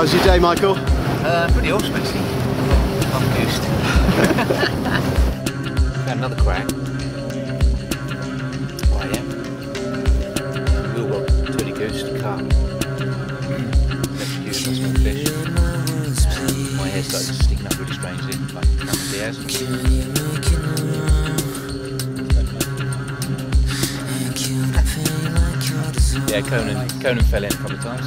How's your day, Michael? Pretty awesome actually. I'm goosed. Got another crack. Oh yeah. We all got totally goosed car. Let's use some small fish. My hair started sticking up really strangely, like Cameron Diaz. Yeah, Conan fell in a couple of times.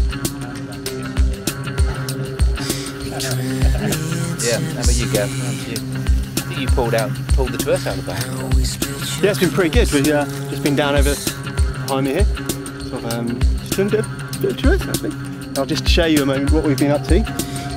Yeah, how about you, Gav? I think you pulled the traverse out of the back. Yeah, it's been pretty good. We've just been down over behind me here. Sort of, just doing a bit of traverse actually. I'll just show you a moment what we've been up to.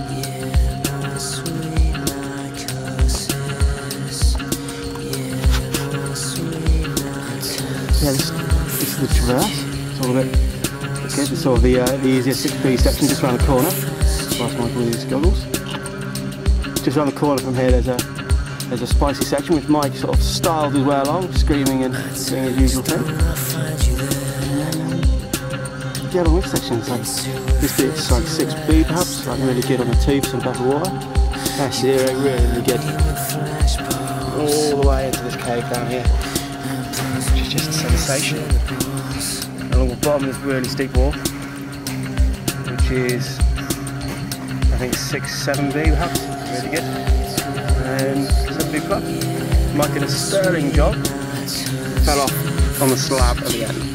Yeah, this is the traverse. It's all a bit good. It's sort of the easier 6B section just around the corner. Whilst Michael uses goggles. Just around the corner from here there's a spicy section which Mike sort of styled his way along, screaming and doing his usual thing. And then the other this section is like, this bit's like 6B perhaps, like really good on the tubes and above the water. That's really good. All the way into this cave down here, which is just a sensation. Along the bottom of this really steep wall, which is I think 6-7B perhaps, really good. And 7B plus. Mike did a sterling job, fell off on the slab at the end.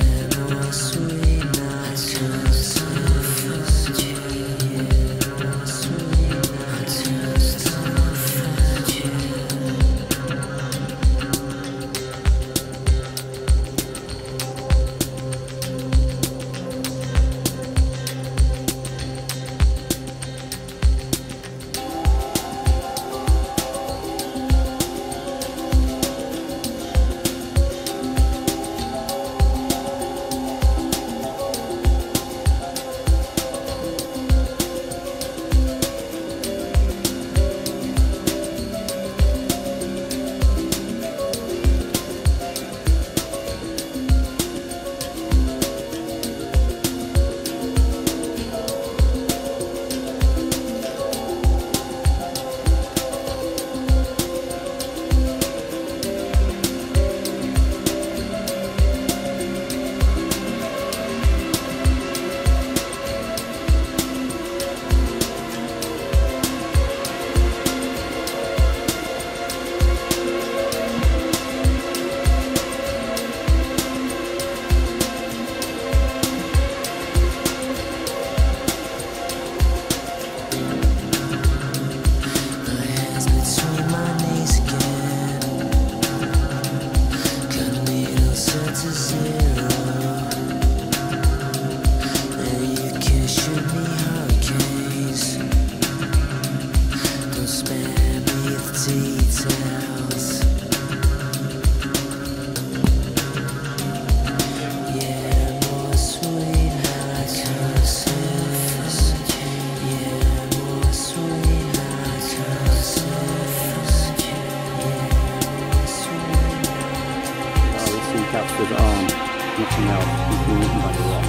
Captured arm, nothing else, he's been eaten by the rock.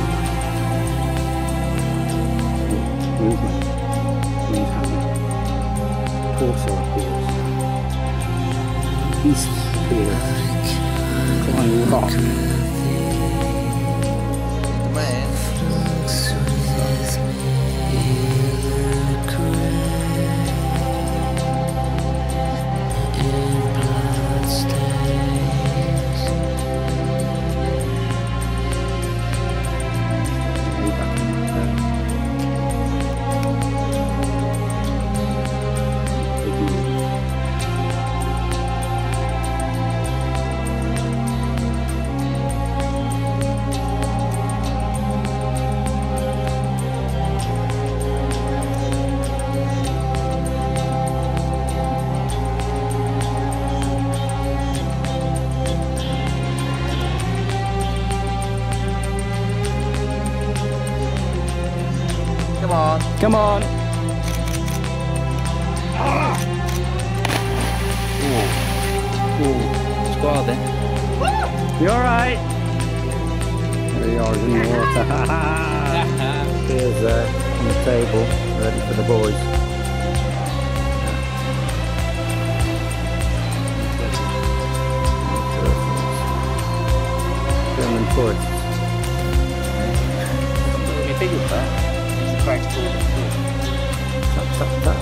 Movement, things happening. Torso appears. Beast appears. Flying rock. Man. Come on. Squad then. You alright? There you are in the water. Cheers there. on the table, ready for the boys. German tourists. Really big with that. It's a practical tool. Tap, tap, tap.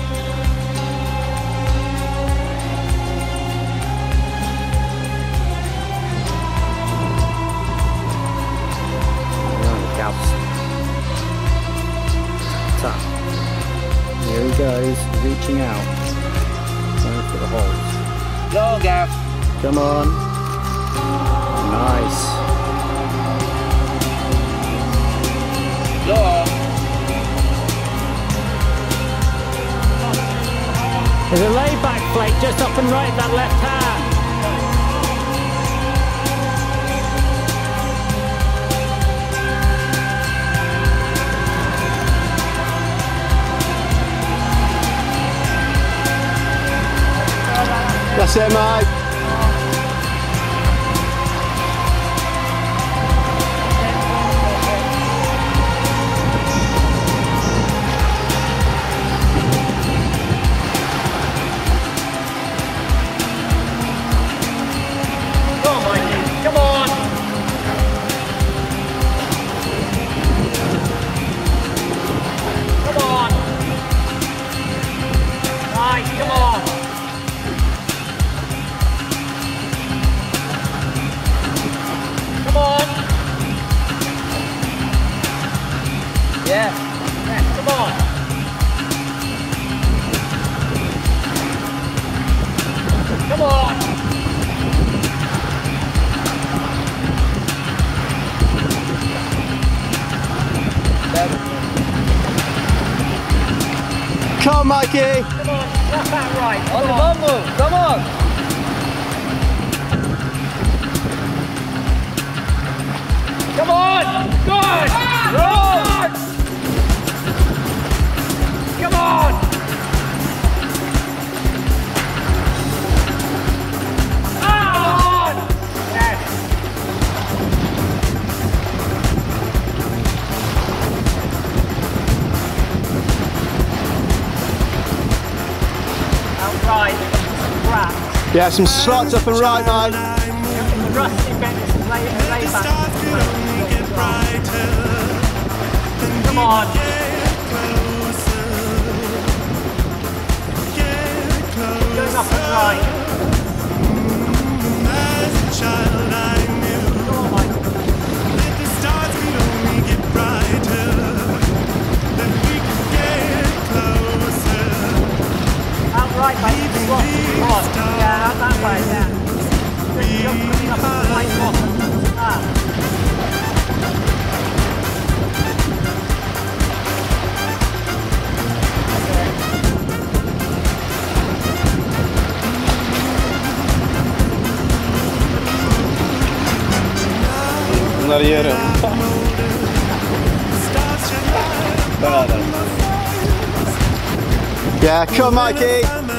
Tap. Here he goes, reaching out, going for the holes. Go, Gav. Come on. Nice. Go on. There's a layback plate just up and right, that left hand. That's it, Mike. Come on, Mikey. Come on. Come on. Right, come on. Come on. Yeah. Yeah, come on. Come on. Come on, Mikey. Come on, that's that right. On the bumble. Come on. Come on! Good! Roll! Come on! On! Yes! Outside, crap. Yeah, some slots up and right, Mike. The rusty bit is lay back. Come on. Going up and right. Come on, Michael. Out right, mate. Come on. Yeah, out that way, yeah. Jump coming up and right off. Ah. Naar hier. Yeah, come on, Mikey.